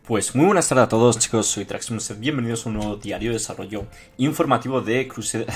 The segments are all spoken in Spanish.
Pues muy buenas tardes a todos, chicos, soy Traximus, bienvenidos a un nuevo diario de desarrollo informativo de Crusader.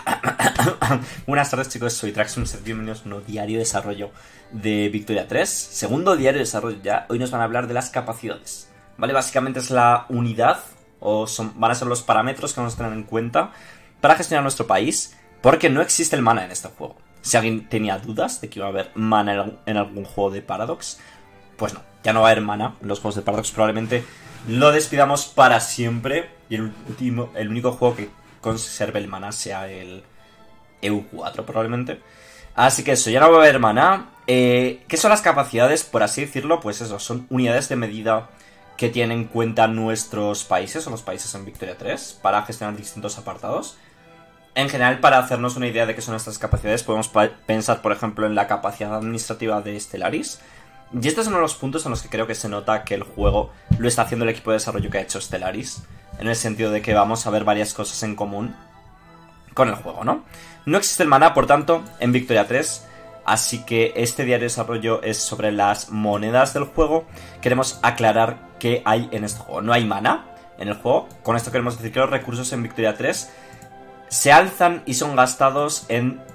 Buenas tardes, chicos, soy Traximus, bienvenidos a un nuevo diario de desarrollo de Victoria 3, segundo diario de desarrollo ya. Hoy nos van a hablar de las capacidades, ¿vale? Básicamente es la unidad, van a ser los parámetros que vamos a tener en cuenta para gestionar nuestro país, porque no existe el mana en este juego. Si alguien tenía dudas de que iba a haber mana en algún juego de Paradox, pues no, ya no va a haber mana en los juegos de Paradox. Probablemente lo despidamos para siempre y el único juego que conserve el mana sea el EU4 probablemente. Así que eso, ya no va a haber mana. ¿Qué son las capacidades? Por así decirlo, pues eso, son unidades de medida que tienen en cuenta nuestros países o los países en Victoria 3 para gestionar distintos apartados. En general, para hacernos una idea de qué son estas capacidades, podemos pensar, por ejemplo, en la capacidad administrativa de Stellaris. Y este es uno de los puntos en los que creo que se nota que el juego lo está haciendo el equipo de desarrollo que ha hecho Stellaris, en el sentido de que vamos a ver varias cosas en común con el juego, ¿no? No existe el mana, por tanto, en Victoria 3, así que este diario de desarrollo es sobre las monedas del juego. Queremos aclarar qué hay en este juego. No hay mana en el juego. Con esto queremos decir que los recursos en Victoria 3 se alzan y son gastados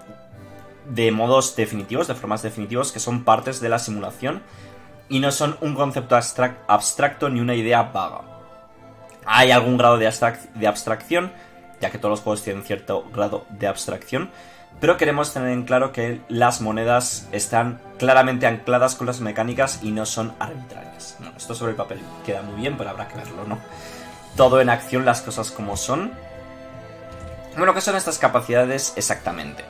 de modos definitivos, de formas definitivos, que son partes de la simulación y no son un concepto abstracto ni una idea vaga. Hay algún grado de abstracción, ya que todos los juegos tienen cierto grado de abstracción, pero queremos tener en claro que las monedas están claramente ancladas con las mecánicas y no son arbitrarias. Bueno, esto sobre el papel queda muy bien, pero habrá que verlo, ¿no? Todo en acción, las cosas como son. Bueno, ¿qué son estas capacidades exactamente?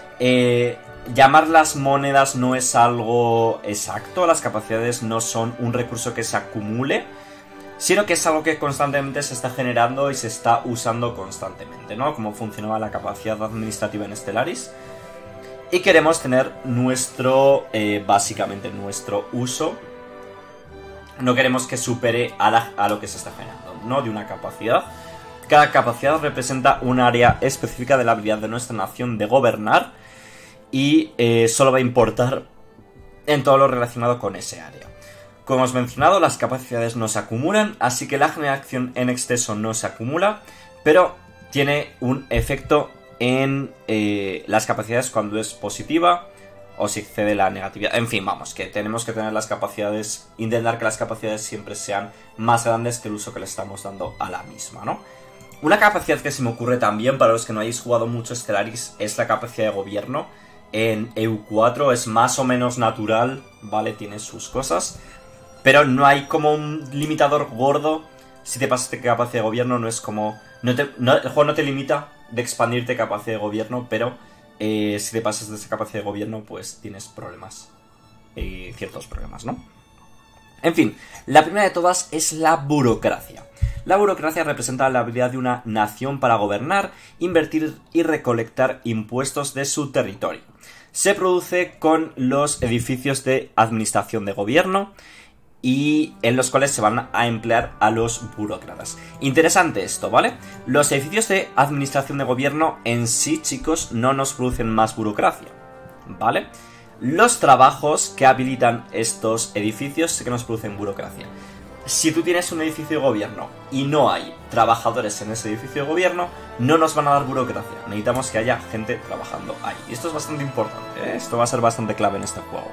Llamarlas monedas no es algo exacto. Las capacidades no son un recurso que se acumule, sino que es algo que constantemente se está generando y se está usando constantemente, ¿no? Como funcionaba la capacidad administrativa en Stellaris. Y queremos tener básicamente nuestro uso. No queremos que supere a lo que se está generando, ¿no? De una capacidad. Cada capacidad representa un área específica de la habilidad de nuestra nación de gobernar y solo va a importar en todo lo relacionado con ese área. Como hemos mencionado, las capacidades no se acumulan, así que la generación en exceso no se acumula, pero tiene un efecto en las capacidades cuando es positiva o si excede la negatividad. En fin, vamos, que tenemos que tener las capacidades, intentar que las capacidades siempre sean más grandes que el uso que le estamos dando a la misma, ¿no? Una capacidad que se me ocurre también, para los que no hayáis jugado mucho Stellaris, es la capacidad de gobierno. En EU4 es más o menos natural, ¿vale? Tiene sus cosas, pero no hay como un limitador gordo. Si te pasas de capacidad de gobierno, no es como... el juego no te limita de expandirte capacidad de gobierno, pero si te pasas de esa capacidad de gobierno, pues tienes problemas. Ciertos problemas, ¿no? En fin, la primera de todas es la burocracia. La burocracia representa la habilidad de una nación para gobernar, invertir y recolectar impuestos de su territorio. Se produce con los edificios de administración de gobierno y en los cuales se van a emplear a los burócratas. Interesante esto, ¿vale? Los edificios de administración de gobierno en sí, chicos, no nos producen más burocracia, ¿vale? Los trabajos que habilitan estos edificios sí que nos producen burocracia. Si tú tienes un edificio de gobierno y no hay trabajadores en ese edificio de gobierno, no nos van a dar burocracia. Necesitamos que haya gente trabajando ahí. Y esto es bastante importante, ¿eh? Esto va a ser bastante clave en este juego.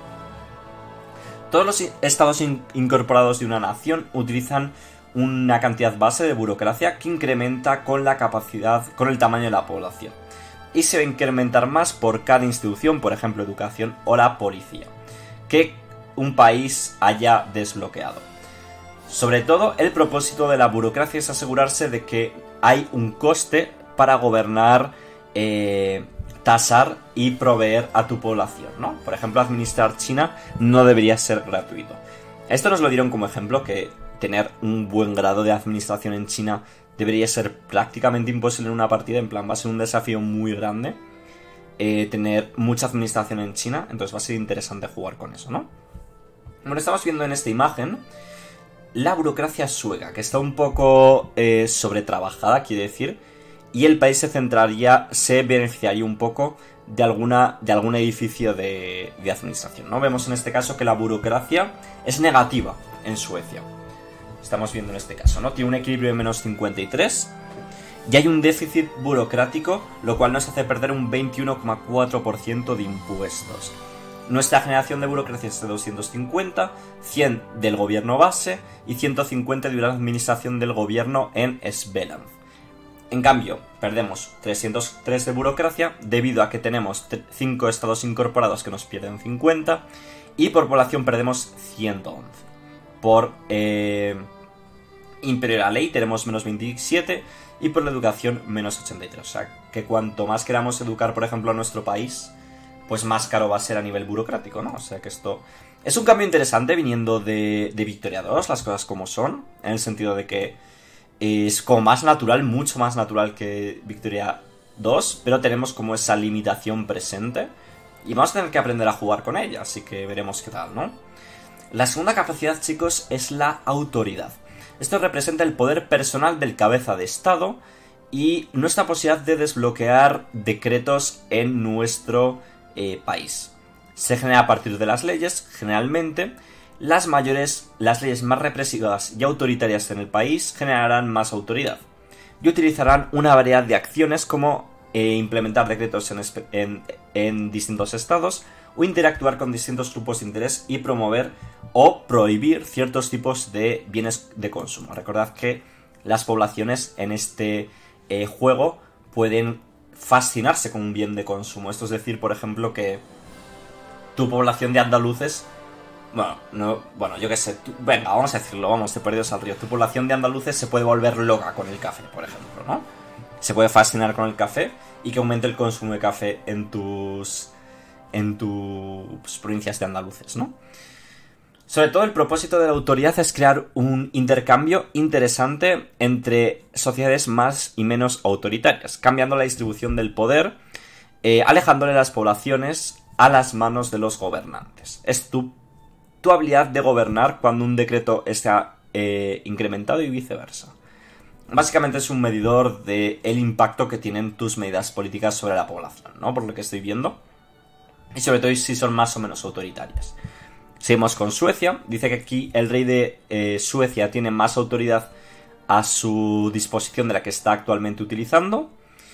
Todos los estados incorporados de una nación utilizan una cantidad base de burocracia que incrementa con la capacidad, con el tamaño de la población. Y se va a incrementar más por cada institución, por ejemplo, educación o la policía, que un país haya desbloqueado. Sobre todo, el propósito de la burocracia es asegurarse de que hay un coste para gobernar, tasar y proveer a tu población, ¿no? Por ejemplo, administrar China no debería ser gratuito. Esto nos lo dieron como ejemplo, que tener un buen grado de administración en China debería ser prácticamente imposible en una partida. En plan, va a ser un desafío muy grande tener mucha administración en China, entonces va a ser interesante jugar con eso, ¿no? Bueno, estamos viendo en esta imagen la burocracia sueca, que está un poco sobretrabajada, quiere decir, y el país se beneficiaría un poco de algún edificio de administración, ¿no? Vemos en este caso que la burocracia es negativa en Suecia. estamos viendo en este caso, ¿no? Tiene un equilibrio de menos 53 y hay un déficit burocrático, lo cual nos hace perder un 21,4% de impuestos. Nuestra generación de burocracia es de 250, 100 del gobierno base y 150 de una administración del gobierno en Sveland. En cambio, perdemos 303 de burocracia debido a que tenemos 5 estados incorporados que nos pierden 50 y por población perdemos 111. Por imperio de la ley tenemos menos 27 y por la educación menos 83. O sea, que cuanto más queramos educar, por ejemplo, a nuestro país, pues más caro va a ser a nivel burocrático, ¿no? O sea que esto es un cambio interesante viniendo de Victoria 2, las cosas como son, en el sentido de que es como más natural, mucho más natural que Victoria 2, pero tenemos como esa limitación presente y vamos a tener que aprender a jugar con ella, así que veremos qué tal, ¿no? La segunda capacidad, chicos, es la autoridad. Esto representa el poder personal del cabeza de estado y nuestra posibilidad de desbloquear decretos en nuestro país. Se genera a partir de las leyes, generalmente. Las leyes más represivas y autoritarias en el país generarán más autoridad y utilizarán una variedad de acciones como implementar decretos en distintos estados o interactuar con distintos grupos de interés y promover o prohibir ciertos tipos de bienes de consumo. Recordad que las poblaciones en este juego pueden fascinarse con un bien de consumo. Esto es decir, por ejemplo, que tu población de andaluces... Bueno, yo qué sé. Venga, vamos a decirlo, vamos, de perdidos al río. Tu población de andaluces se puede volver loca con el café, por ejemplo, ¿no? Se puede fascinar con el café y que aumente el consumo de café en tus provincias de andaluces, ¿no? Sobre todo el propósito de la autoridad es crear un intercambio interesante entre sociedades más y menos autoritarias, cambiando la distribución del poder, alejándole las poblaciones a las manos de los gobernantes. Es tu habilidad de gobernar cuando un decreto está incrementado y viceversa. Básicamente es un medidor del impacto que tienen tus medidas políticas sobre la población, ¿no? Por lo que estoy viendo. Y sobre todo si son más o menos autoritarias. Seguimos con Suecia. Dice que aquí el rey de Suecia tiene más autoridad a su disposición de la que está actualmente utilizando.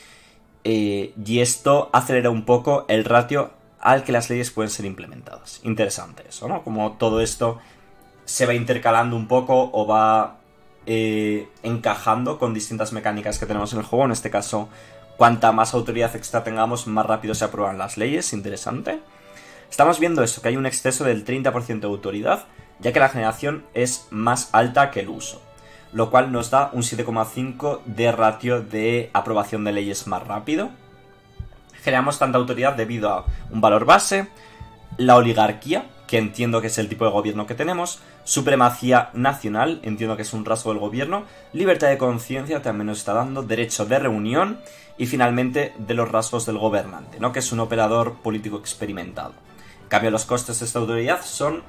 Y esto acelera un poco el ratio al que las leyes pueden ser implementadas. Interesante eso, ¿no? Como todo esto se va intercalando un poco o va encajando con distintas mecánicas que tenemos en el juego. En este caso, cuanta más autoridad extra tengamos, más rápido se aprueban las leyes. Interesante. Estamos viendo eso, que hay un exceso del 30% de autoridad, ya que la generación es más alta que el uso, lo cual nos da un 7,5 de ratio de aprobación de leyes más rápido. Generamos tanta autoridad debido a un valor base, la oligarquía, que entiendo que es el tipo de gobierno que tenemos, supremacía nacional, entiendo que es un rasgo del gobierno, libertad de conciencia también nos está dando, derecho de reunión y finalmente de los rasgos del gobernante, ¿no? Que es un operador político experimentado. En cambio, los costes de esta autoridad son...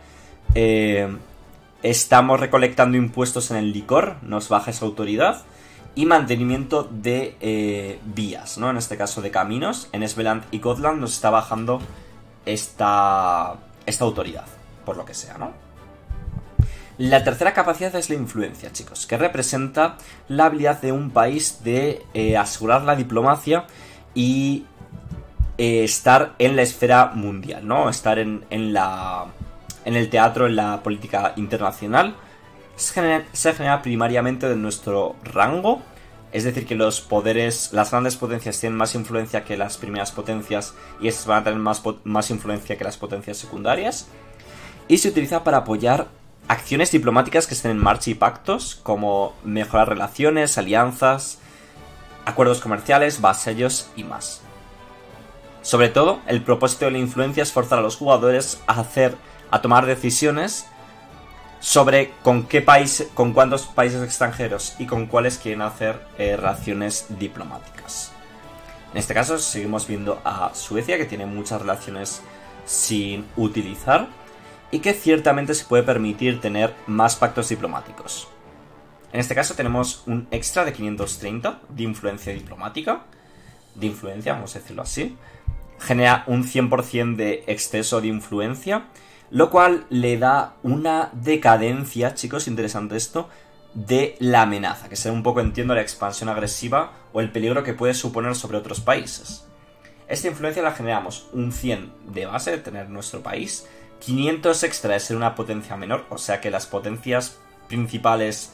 estamos recolectando impuestos en el licor, nos baja esa autoridad, y mantenimiento de vías, ¿no? En este caso de caminos. En Sveland y Gotland nos está bajando esta autoridad, por lo que sea, ¿no? La tercera capacidad es la influencia, chicos, que representa la habilidad de un país de asegurar la diplomacia y estar en la esfera mundial, ¿no? Estar en el teatro, en la política internacional. Se genera primariamente de nuestro rango, es decir, que los poderes, las grandes potencias tienen más influencia que las primeras potencias y estas van a tener más influencia que las potencias secundarias. Y se utiliza para apoyar acciones diplomáticas que estén en marcha y pactos, como mejorar relaciones, alianzas, acuerdos comerciales, vasallos y más. Sobre todo, el propósito de la influencia es forzar a los jugadores a tomar decisiones sobre con cuántos países extranjeros y con cuáles quieren hacer relaciones diplomáticas. En este caso seguimos viendo a Suecia, que tiene muchas relaciones sin utilizar y que ciertamente se puede permitir tener más pactos diplomáticos. En este caso tenemos un extra de 530 de influencia diplomática, vamos a decirlo así. Genera un 100% de exceso de influencia, lo cual le da una decadencia, chicos, interesante esto, de la amenaza, que será un poco, entiendo, la expansión agresiva o el peligro que puede suponer sobre otros países. Esta influencia la generamos un 100 de base de tener nuestro país, 500 extra de ser una potencia menor, o sea que las potencias principales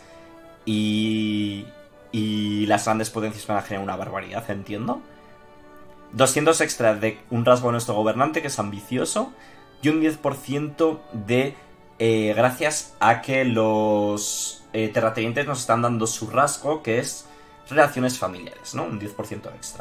y las grandes potencias van a generar una barbaridad, entiendo. 200 extra de un rasgo de nuestro gobernante, que es ambicioso, y un 10% de gracias a que los terratenientes nos están dando su rasgo, que es relaciones familiares, ¿no? Un 10% extra.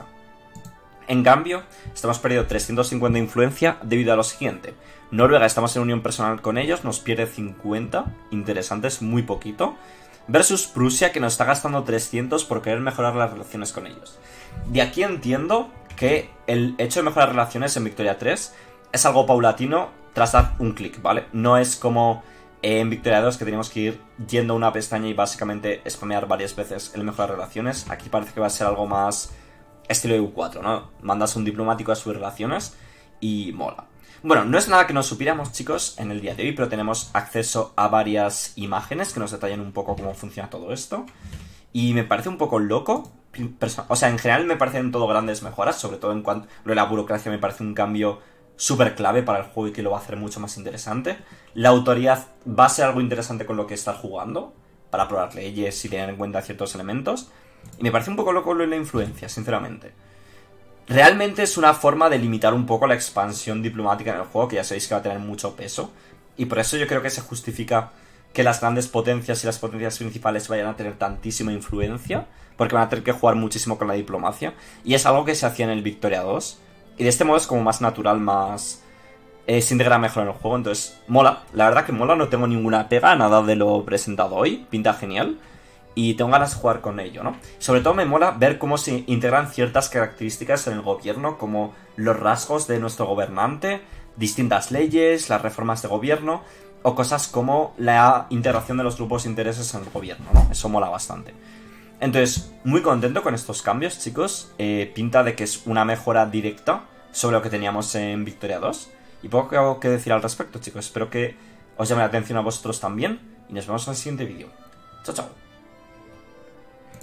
En cambio, estamos perdiendo 350 de influencia debido a lo siguiente. Noruega, estamos en unión personal con ellos, nos pierde 50, interesante, es muy poquito. Versus Prusia, que nos está gastando 300 por querer mejorar las relaciones con ellos. De aquí entiendo que el hecho de mejorar relaciones en Victoria 3 es algo paulatino tras dar un clic, ¿vale? No es como en Victoria 2 que tenemos que ir yendo a una pestaña y básicamente spamear varias veces el mejorar relaciones. Aquí parece que va a ser algo más estilo EU4, ¿no? Mandas un diplomático a sus relaciones y mola. Bueno, no es nada que no supiéramos, chicos, en el día de hoy, pero tenemos acceso a varias imágenes que nos detallan un poco cómo funciona todo esto. Y me parece un poco loco. O sea, en general me parecen todo grandes mejoras, sobre todo en cuanto a lo de la burocracia me parece un cambio súper clave para el juego y que lo va a hacer mucho más interesante. La autoridad va a ser algo interesante con lo que estar jugando, para probar leyes y tener en cuenta ciertos elementos. Y me parece un poco loco lo de la influencia, sinceramente. Realmente es una forma de limitar un poco la expansión diplomática en el juego, que ya sabéis que va a tener mucho peso. Y por eso yo creo que se justifica que las grandes potencias y las potencias principales vayan a tener tantísima influencia, porque van a tener que jugar muchísimo con la diplomacia. Y es algo que se hacía en el Victoria 2. Y de este modo es como más natural, más... se integra mejor en el juego, entonces mola. La verdad que mola, no tengo ninguna pega a nada de lo presentado hoy, pinta genial. Y tengo ganas de jugar con ello, ¿no? Sobre todo me mola ver cómo se integran ciertas características en el gobierno, como los rasgos de nuestro gobernante, distintas leyes, las reformas de gobierno, o cosas como la integración de los grupos de intereses en el gobierno, ¿no? Eso mola bastante. Entonces, muy contento con estos cambios, chicos. Pinta de que es una mejora directa sobre lo que teníamos en Victoria 2. Y poco que decir al respecto, chicos. Espero que os llame la atención a vosotros también. Y nos vemos en el siguiente vídeo. Chao, chao.